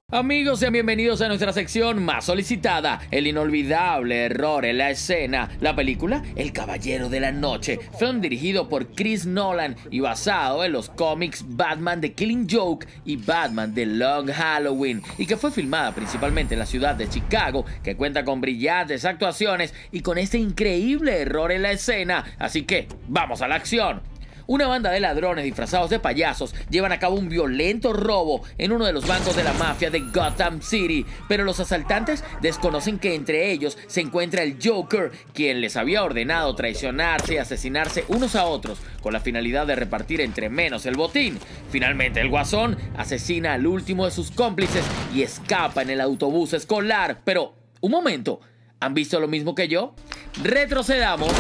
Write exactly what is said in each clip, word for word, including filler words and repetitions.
Amigos, sean bienvenidos a nuestra sección más solicitada, el inolvidable error en la escena. La película El Caballero de la Noche, film dirigido por Chris Nolan y basado en los cómics Batman The Killing Joke y Batman The Long Halloween, y que fue filmada principalmente en la ciudad de Chicago, que cuenta con brillantes actuaciones y con este increíble error en la escena. Así que, ¡vamos a la acción! Una banda de ladrones disfrazados de payasos llevan a cabo un violento robo en uno de los bancos de la mafia de Gotham City, pero los asaltantes desconocen que entre ellos se encuentra el Joker, quien les había ordenado traicionarse y asesinarse unos a otros con la finalidad de repartir entre menos el botín. Finalmente el Guasón asesina al último de sus cómplices y escapa en el autobús escolar. Pero, un momento, ¿han visto lo mismo que yo? Retrocedamos.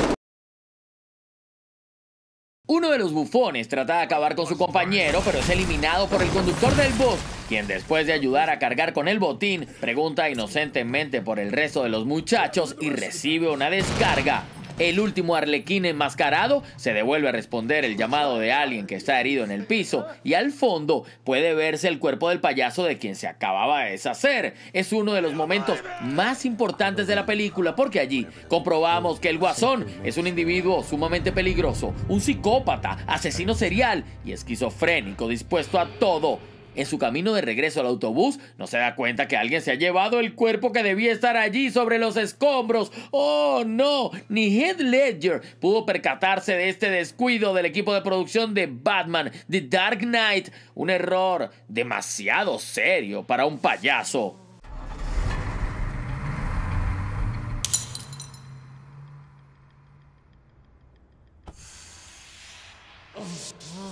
Uno de los bufones trata de acabar con su compañero, pero es eliminado por el conductor del bus, quien después de ayudar a cargar con el botín, pregunta inocentemente por el resto de los muchachos y recibe una descarga. El último arlequín enmascarado se devuelve a responder el llamado de alguien que está herido en el piso, y al fondo puede verse el cuerpo del payaso de quien se acababa de deshacer. Es uno de los momentos más importantes de la película, porque allí comprobamos que el Guasón es un individuo sumamente peligroso, un psicópata, asesino serial y esquizofrénico dispuesto a todo. En su camino de regreso al autobús, no se da cuenta que alguien se ha llevado el cuerpo que debía estar allí sobre los escombros. ¡Oh, no! Ni Heath Ledger pudo percatarse de este descuido del equipo de producción de Batman The Dark Knight. Un error demasiado serio para un payaso. Oh.